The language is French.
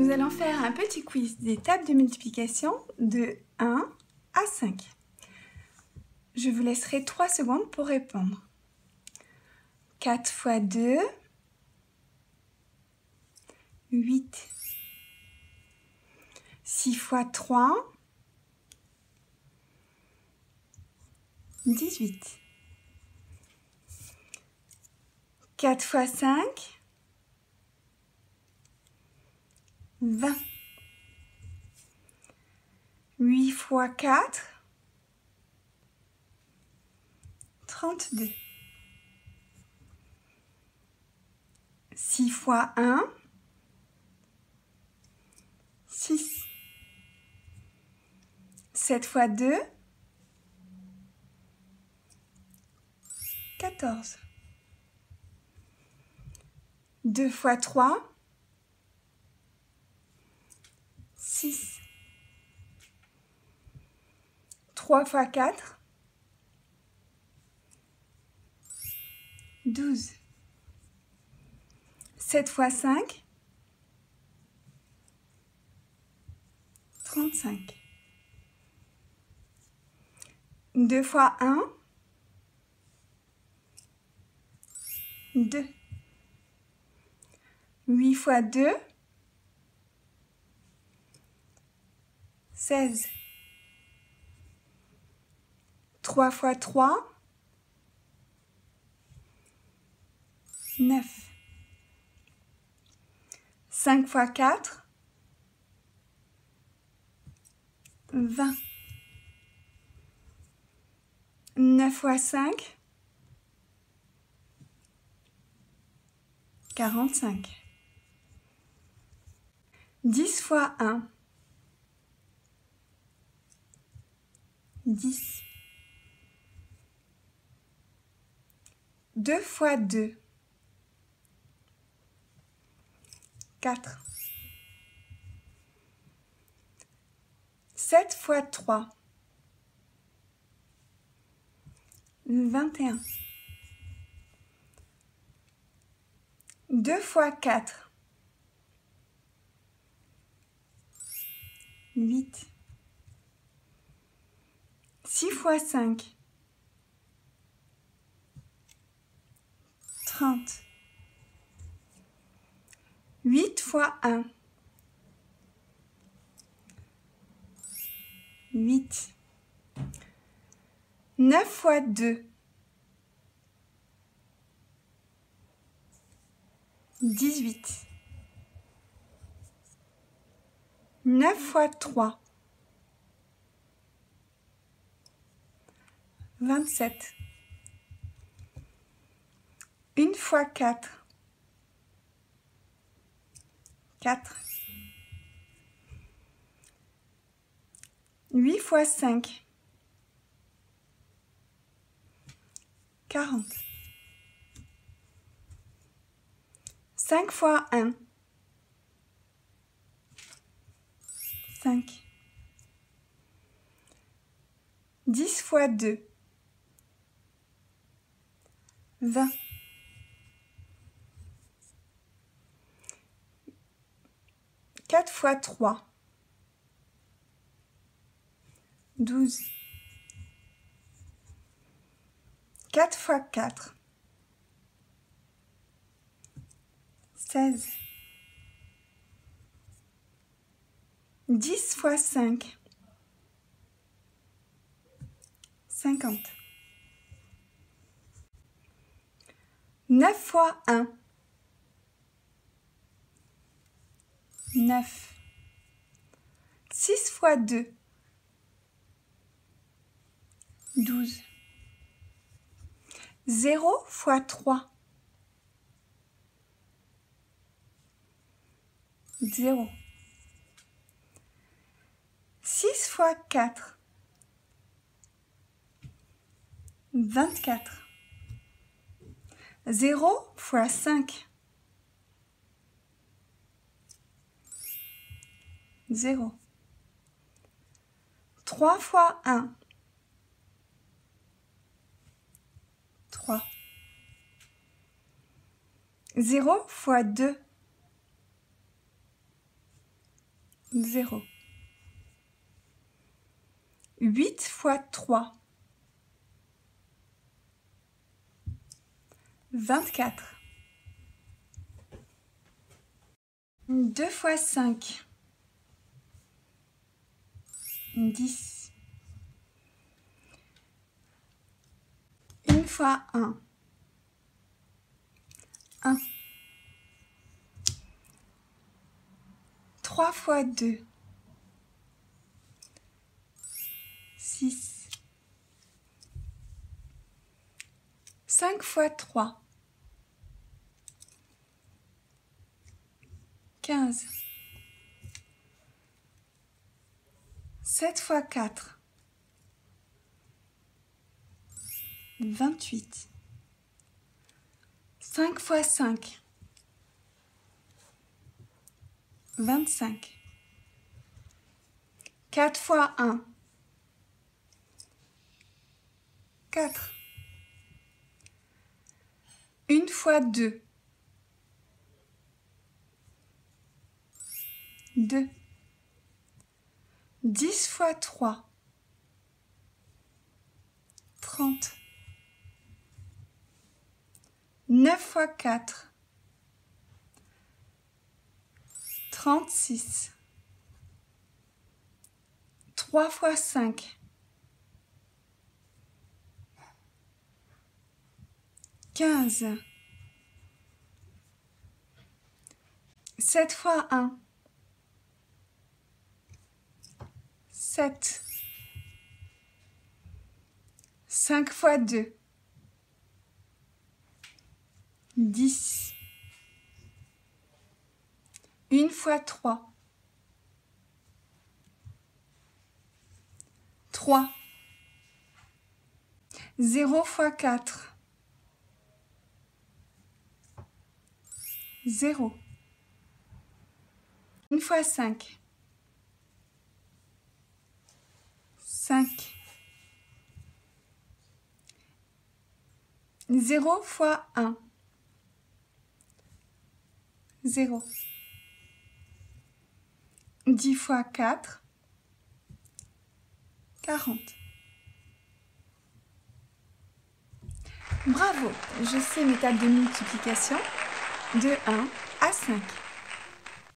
Nous allons faire un petit quiz des tables de multiplication de 1 à 5. Je vous laisserai 3 secondes pour répondre. 4 fois 2, 8. 6 fois 3, 18. 4 fois 5, 20. 8 fois 4, 32. 6 fois 1, 6. 7 fois 2, 14. 2 fois 3, 6. 3 fois 4, 12. 7 fois 5, 35. 2 fois 1, 2. 8 fois 2, 16. 3 fois 3, 9. 5 fois 4, 20. 9 fois 5, 45. 10 fois 1, 10. 2 fois 2, 4. 7 fois 3, 21. 2 fois 4, 8. 6 fois 5, 30. 8 fois 1, 8. 9 fois 2, 18. 9 fois 3, 27. 1 fois 4, 4. 8 fois 5, 40. 5 fois 1, 5. 10 fois 2, 20. 4 fois 3, 12. 4 fois 4, 16. 10 fois 5, 50. 9 fois 1, 9. 6 fois 2, 12. 0 fois 3, 0. 6 fois 4, 24. 0 fois 5, 0. 3 fois 1, 3. 0 fois 2, 0. 8 fois 3. 24. 2 fois 5. 10. 1 fois 1. 1. 3 fois 2. 6. 5 fois 3. 15. 7 fois 4. 28. 5 fois 5. 25. 4 fois 1. 4. 1 fois 2. 2. 10 fois 3. 30. 9 fois 4. 36. 3 fois 5. 15. 7 fois 1. 7. 5 fois 2. 10. 1 fois 3. 3. 0 fois 4. 0. 1 fois 5. 5. 0 fois 1. 0. 10 fois 4. 40. Bravo, je sais mes tables de multiplication de 1 à 5.